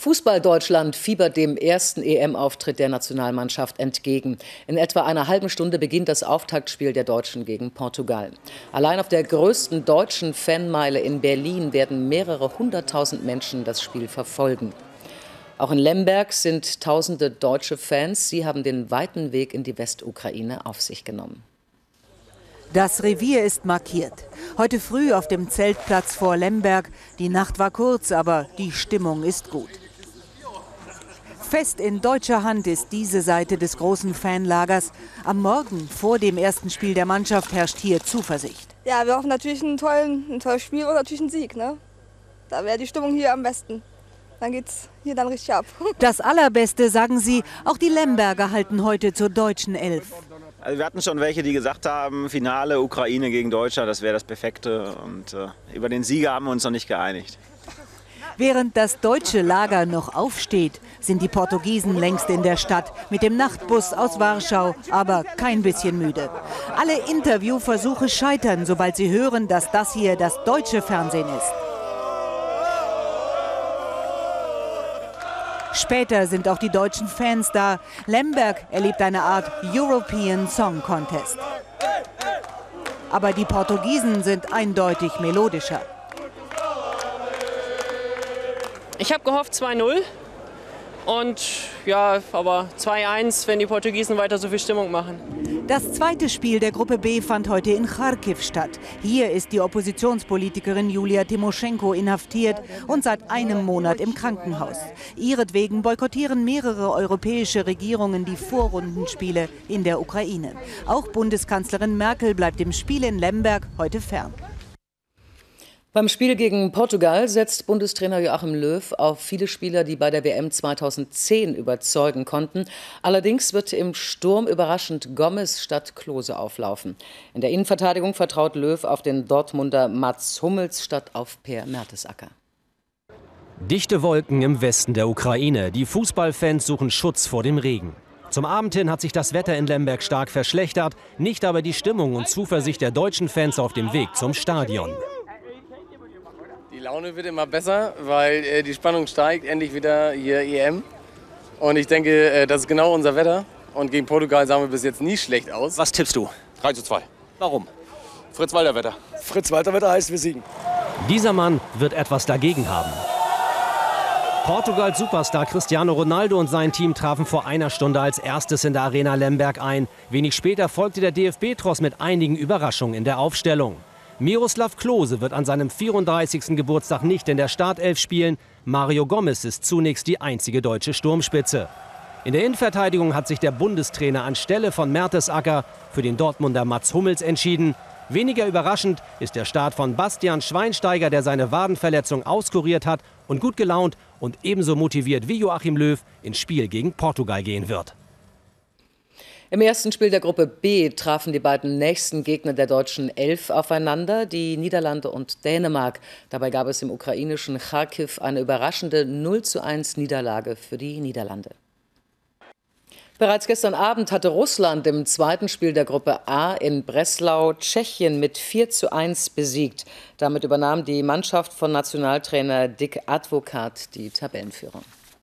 Fußball-Deutschland fiebert dem ersten EM-Auftritt der Nationalmannschaft entgegen. In etwa einer halben Stunde beginnt das Auftaktspiel der Deutschen gegen Portugal. Allein auf der größten deutschen Fanmeile in Berlin werden mehrere hunderttausend Menschen das Spiel verfolgen. Auch in Lemberg sind tausende deutsche Fans. Sie haben den weiten Weg in die Westukraine auf sich genommen. Das Revier ist markiert. Heute früh auf dem Zeltplatz vor Lemberg. Die Nacht war kurz, aber die Stimmung ist gut. Fest in deutscher Hand ist diese Seite des großen Fanlagers. Am Morgen vor dem ersten Spiel der Mannschaft herrscht hier Zuversicht. Ja, wir hoffen natürlich ein tolles Spiel und natürlich einen Sieg, ne? Da wäre die Stimmung hier am besten. Dann geht's hier dann richtig ab. Das Allerbeste, sagen sie, auch die Lemberger halten heute zur deutschen Elf. Also wir hatten schon welche, die gesagt haben, Finale Ukraine gegen Deutschland, das wäre das Perfekte. Und über den Sieger haben wir uns noch nicht geeinigt. Während das deutsche Lager noch aufsteht, sind die Portugiesen längst in der Stadt mit dem Nachtbus aus Warschau, aber kein bisschen müde. Alle Interviewversuche scheitern, sobald sie hören, dass das hier das deutsche Fernsehen ist. Später sind auch die deutschen Fans da. Lemberg erlebt eine Art European Song Contest. Aber die Portugiesen sind eindeutig melodischer. Ich habe gehofft 2-0 und ja, aber 2-1, wenn die Portugiesen weiter so viel Stimmung machen. Das zweite Spiel der Gruppe B fand heute in Charkiw statt. Hier ist die Oppositionspolitikerin Julia Timoschenko inhaftiert und seit einem Monat im Krankenhaus. Ihretwegen boykottieren mehrere europäische Regierungen die Vorrundenspiele in der Ukraine. Auch Bundeskanzlerin Merkel bleibt dem Spiel in Lemberg heute fern. Beim Spiel gegen Portugal setzt Bundestrainer Joachim Löw auf viele Spieler, die bei der WM 2010 überzeugen konnten. Allerdings wird im Sturm überraschend Gomes statt Klose auflaufen. In der Innenverteidigung vertraut Löw auf den Dortmunder Mats Hummels statt auf Per Mertesacker. Dichte Wolken im Westen der Ukraine. Die Fußballfans suchen Schutz vor dem Regen. Zum Abend hin hat sich das Wetter in Lemberg stark verschlechtert, nicht aber die Stimmung und Zuversicht der deutschen Fans auf dem Weg zum Stadion. Die Laune wird immer besser, weil die Spannung steigt, endlich wieder hier EM. Und ich denke, das ist genau unser Wetter. Und gegen Portugal sahen wir bis jetzt nie schlecht aus. Was tippst du? 3:2. Warum? Fritz-Walter-Wetter. Fritz-Walter-Wetter heißt, wir siegen. Dieser Mann wird etwas dagegen haben. Portugals Superstar Cristiano Ronaldo und sein Team trafen vor einer Stunde als erstes in der Arena Lemberg ein. Wenig später folgte der DFB-Tross mit einigen Überraschungen in der Aufstellung. Miroslav Klose wird an seinem 34. Geburtstag nicht in der Startelf spielen. Mario Gomes ist zunächst die einzige deutsche Sturmspitze. In der Innenverteidigung hat sich der Bundestrainer anstelle von Mertesacker für den Dortmunder Mats Hummels entschieden. Weniger überraschend ist der Start von Bastian Schweinsteiger, der seine Wadenverletzung auskuriert hat und gut gelaunt und ebenso motiviert wie Joachim Löw ins Spiel gegen Portugal gehen wird. Im ersten Spiel der Gruppe B trafen die beiden nächsten Gegner der deutschen Elf aufeinander, die Niederlande und Dänemark. Dabei gab es im ukrainischen Charkiw eine überraschende 0:1 Niederlage für die Niederlande. Bereits gestern Abend hatte Russland im zweiten Spiel der Gruppe A in Breslau Tschechien mit 4:1 besiegt. Damit übernahm die Mannschaft von Nationaltrainer Dick Advokat die Tabellenführung.